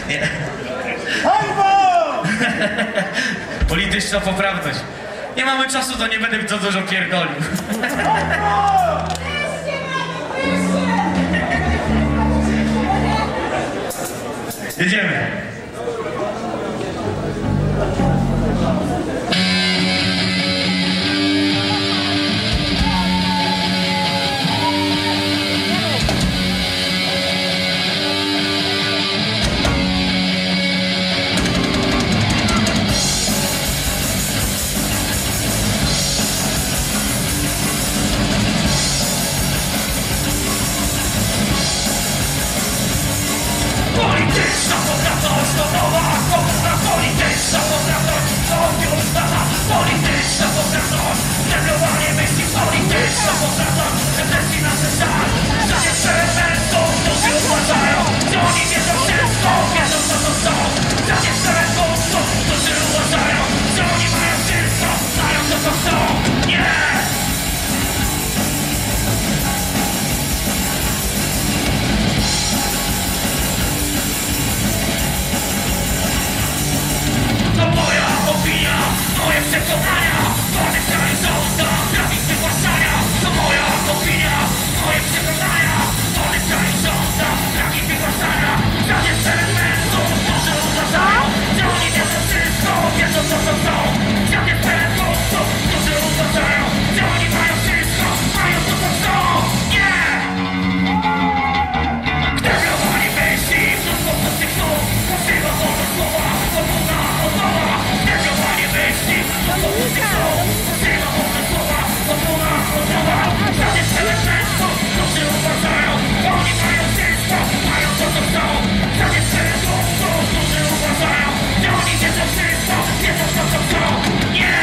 Nie. Hańba! Polityczna poprawność. Nie mamy czasu, to nie będę za dużo pierdolił. Jedziemy. Polityczna poprawność to nowa komuna. Polityczna poprawność to już dana. Polityczna poprawność, reblowanie myśli. Polityczna poprawność, represji na cesar. Zdanie przelementów, którzy uważają, że oni wiedzą wszystko, wiedzą co to są. Zdanie przelementów, którzy uważają, że oni mają wszystko, znają to co chcą. Nie! To moja opinia, moje przekonania, wolnych kraju rząda, prawych wygłaszania. To moja opinia, moje przekonania, wolnych kraju rząda, prawych wygłaszania. Zdanie elementów, którzy uważają, że oni wiedzą wszystko, wiedzą co to są. Zdanie elementów, którzy uważają, że oni mają wszystko, mają to co chcą. Nie! Reblowanie myśli, mnóstwo pustych słów, posyła wolne słowa, komuna od nowa. Reblowanie myśli, mnóstwo pustych słów, posyła wolne słowa, komuna od nowa. Zdanie elementów, którzy uważają, że oni mają wszystko, mają to co chcą. Zdanie elementów, którzy uważają, że oni wiedzą wszystko, wiedzą to co chcą. Nie!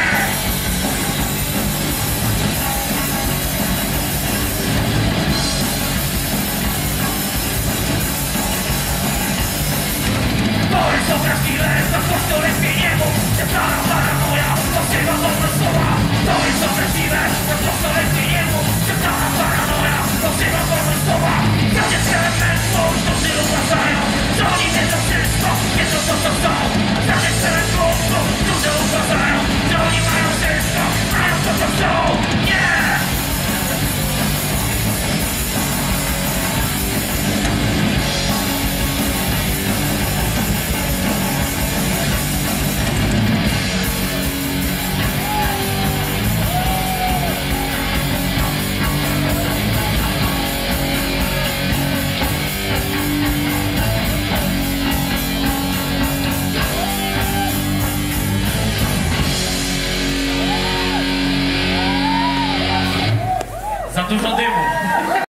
To jest obraźliwe, na kościole zmieniemu. Przepraszam, paranoja, posyła wolne słowa. To jest obraźliwe, na kościole zmieniemu. Przepraszam, paranoja, posyła wolne słowa. Zdanie elementów, którzy uważają, że oni wiedzą wszystko, wiedzą to co chcą. Zdanie elementów, którzy uważają, że oni mają wszystko, mają to co chcą. Nie! Za dużo dymu.